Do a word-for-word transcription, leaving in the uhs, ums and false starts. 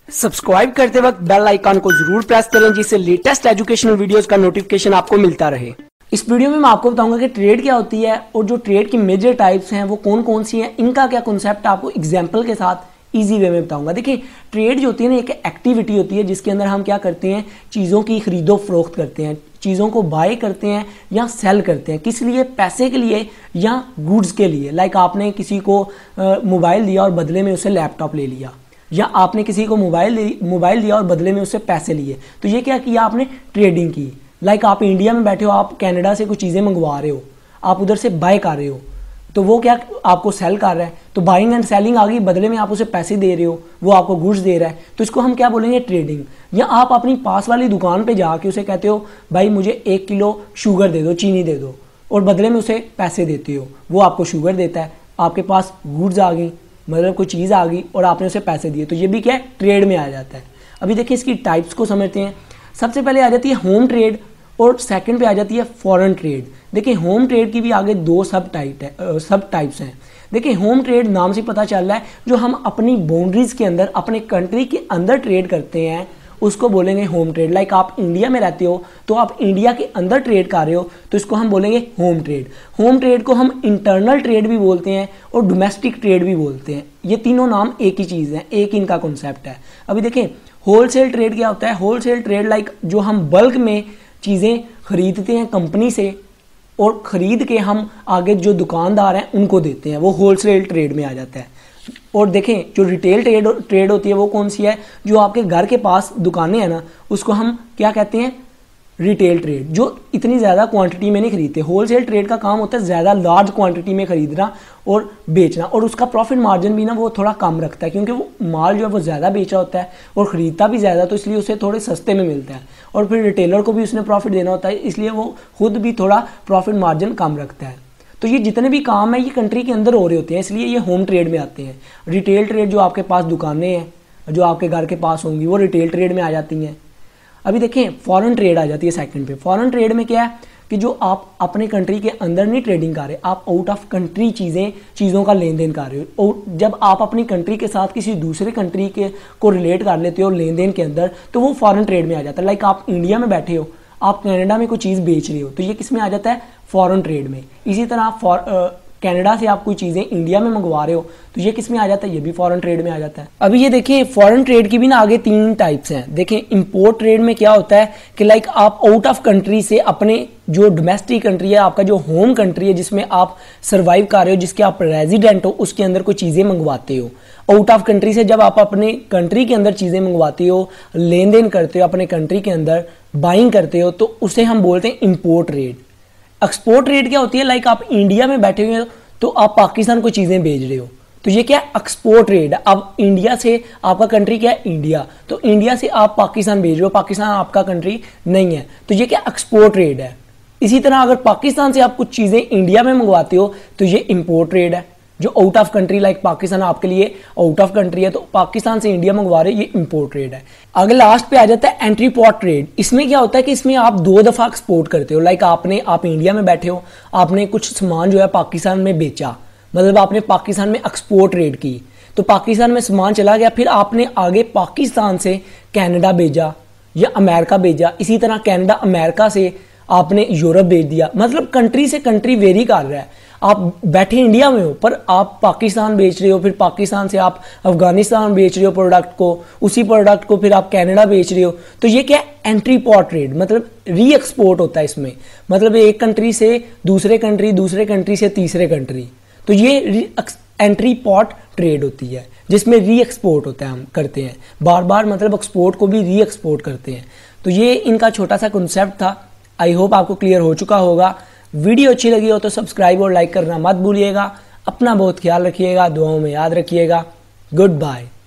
Subscribe करते वक्त bell icon को जरूर प्रेस करें जिससे लेटेस्ट एजुकेशनल वीडियोस का नोटिफिकेशन आपको मिलता रहे। इस वीडियो में मैं आपको बताऊंगा कि ट्रेड क्या होती है और जो ट्रेड की मेजर टाइप्स हैं वो कौन कौन सी हैं, इनका क्या कॉन्सेप्ट आपको एग्जांपल के साथ इजी वे में बताऊंगा। देखिए, ट्रेड जो होती है ना एक एक्टिविटी होती है जिसके अंदर हम क्या करते हैं, चीज़ों की खरीदो फरोख्त करते हैं, चीज़ों को बाय करते हैं या सेल करते हैं। किस लिए? पैसे के लिए या गुड्स के लिए। लाइक आपने किसी को मोबाइल दिया और बदले में उससे लैपटॉप ले लिया, या आपने किसी को मोबाइल मोबाइल दिया और बदले में उससे पैसे लिए, तो ये क्या किया आपने? ट्रेडिंग की। लाइक आप इंडिया में बैठे हो, आप कनाडा से कुछ चीज़ें मंगवा रहे हो, आप उधर से बाय कर रहे हो, तो वो क्या आपको सेल कर रहा है, तो बाइंग एंड सेलिंग आ गई, बदले में आप उसे पैसे दे रहे हो, वो आपको गुड्स दे रहा है, तो इसको हम क्या बोलेंगे? ट्रेडिंग। या आप अपनी पास वाली दुकान पे जाके उसे कहते हो भाई मुझे एक किलो शुगर दे दो, चीनी दे दो, और बदले में उसे पैसे देते हो, वो आपको शुगर देता है, आपके पास गुड्स आ गई, मतलब कोई चीज़ आ गई और आपने उसे पैसे दिए, तो ये भी क्या है? ट्रेड में आ जाता है। अभी देखिए इसकी टाइप्स को समझते हैं। सबसे पहले आ जाती है होम ट्रेड और सेकंड पे आ जाती है फॉरेन ट्रेड। देखिए होम ट्रेड की भी आगे दो सब टाइप है सब टाइप्स हैं। देखिए होम ट्रेड नाम से पता चल रहा है जो हम अपनी बाउंड्रीज के अंदर अपने कंट्री के अंदर ट्रेड करते हैं उसको बोलेंगे होम ट्रेड। लाइक आप इंडिया में रहते हो तो आप इंडिया के अंदर ट्रेड कर रहे हो तो इसको हम बोलेंगे होम ट्रेड। होम ट्रेड को हम इंटरनल ट्रेड भी बोलते हैं और डोमेस्टिक ट्रेड भी बोलते हैं। ये तीनों नाम एक ही चीज़ है, एक इनका कॉन्सेप्ट है। अभी देखें होलसेल ट्रेड क्या होता है। होलसेल ट्रेड लाइक जो हम बल्क में चीज़ें खरीदते हैं कंपनी से और ख़रीद के हम आगे जो दुकानदार हैं उनको देते हैं, वो होलसेल ट्रेड में आ जाता है। और देखें जो रिटेल ट्रेड ट्रेड होती है वो कौन सी है? जो आपके घर के पास दुकानें हैं ना उसको हम क्या कहते हैं? रिटेल ट्रेड, जो इतनी ज़्यादा क्वांटिटी में नहीं खरीदते। होलसेल ट्रेड का काम होता है ज़्यादा लार्ज क्वांटिटी में खरीदना और बेचना, और उसका प्रॉफिट मार्जिन भी ना वो थोड़ा कम रखता है क्योंकि वो माल जो है वो ज़्यादा बेचा होता है और ख़रीदता भी ज़्यादा, तो इसलिए उसे थोड़े सस्ते में मिलता है। और फिर रिटेलर को भी उसने प्रॉफिट देना होता है, इसलिए वो खुद भी थोड़ा प्रॉफिट मार्जिन कम रखता है। तो ये जितने भी काम है ये कंट्री के अंदर हो रहे होते हैं, इसलिए ये होम ट्रेड में आते हैं। रिटेल ट्रेड जो आपके पास दुकानें हैं जो आपके घर के पास होंगी वो रिटेल ट्रेड में आ जाती हैं। अभी देखें फॉरेन ट्रेड आ जाती है सेकंड पे। फॉरेन ट्रेड में क्या है कि जो आप अपने कंट्री के अंदर नहीं ट्रेडिंग कर रहे, आप आउट ऑफ कंट्री चीज़ें चीज़ों का लेन देन कर रहे हो। और जब आप अपनी कंट्री के साथ किसी दूसरे कंट्री के को रिलेट कर लेते हो लेन देन के अंदर, तो वो फॉरेन ट्रेड में आ जाता है। लाइक आप इंडिया में बैठे हो, आप कनाडा में कोई चीज़ बेच रहे हो, तो ये किस में आ जाता है? फॉरेन ट्रेड में। इसी तरह आप कनाडा से आप कोई चीज़ें इंडिया में मंगवा रहे हो तो ये किस में आ जाता है? ये भी फॉरेन ट्रेड में आ जाता है। अभी ये देखें फॉरेन ट्रेड की भी ना आगे तीन टाइप्स हैं। देखें इंपोर्ट ट्रेड में क्या होता है कि लाइक आप आउट ऑफ कंट्री से अपने जो डोमेस्टिक कंट्री है, आपका जो होम कंट्री है जिसमें आप सर्वाइव कर रहे हो, जिसके आप रेजिडेंट हो, उसके अंदर कोई चीज़ें मंगवाते हो। आउट ऑफ कंट्री से जब आप अपने कंट्री के अंदर चीज़ें मंगवाते हो, लेन देन करते हो अपने कंट्री के अंदर, बाइंग करते हो, तो उसे हम बोलते हैं इंपोर्ट ट्रेड। एक्सपोर्ट ट्रेड क्या होती है? लाइक आप इंडिया में बैठे हुए हो तो आप पाकिस्तान को चीज़ें भेज रहे हो, तो ये क्या है? Export trade. अब इंडिया से आपका कंट्री क्या है? इंडिया, तो इंडिया से आप पाकिस्तान भेज रहे हो, पाकिस्तान आपका कंट्री नहीं है, तो ये क्या? एक्सपोर्ट ट्रेड है। इसी तरह अगर पाकिस्तान से आप कुछ चीज़ें इंडिया में मंगवाते हो तो ये इंपोर्ट ट्रेड है। जो out of country like Pakistan आपके लिए आउट ऑफ कंट्री है, तो पाकिस्तान से इंडिया मंगवा रहे, ये इंपोर्ट ट्रेड है। अगर लास्ट पे आ जाता है एंट्रीपॉट ट्रेड। इसमें क्या होता है कि इसमें आप दो दफ़ा एक्सपोर्ट करते हो। लाइक आपने आप इंडिया में बैठे हो, आपने कुछ सामान जो है पाकिस्तान में बेचा, मतलब आपने पाकिस्तान में एक्सपोर्ट ट्रेड की, तो पाकिस्तान में सामान चला गया, फिर आपने आगे पाकिस्तान से कनाडा भेजा या अमेरिका भेजा, इसी तरह कनाडा अमेरिका से आपने यूरोप भेज दिया। मतलब कंट्री से कंट्री वेरी कर रहा है। आप बैठे इंडिया में हो पर आप पाकिस्तान बेच रहे हो, फिर पाकिस्तान से आप अफगानिस्तान बेच रहे हो प्रोडक्ट को, उसी प्रोडक्ट को फिर आप कनाडा बेच रहे हो, तो ये क्या है? एंट्रीपॉट ट्रेड, मतलब री एक्सपोर्ट होता है इसमें। मतलब एक कंट्री से दूसरे कंट्री, दूसरे कंट्री से तीसरे कंट्री, तो ये एंट्रीपॉट ट्रेड होती है जिसमें री एक्सपोर्ट होता है, हम करते हैं बार बार, मतलब एक्सपोर्ट को भी री एक्सपोर्ट करते हैं। तो ये इनका छोटा सा कॉन्सेप्ट था। आई होप आपको क्लियर हो चुका होगा। वीडियो अच्छी लगी हो तो सब्सक्राइब और लाइक करना मत भूलिएगा। अपना बहुत ख्याल रखिएगा, दुआओं में याद रखिएगा। Good bye.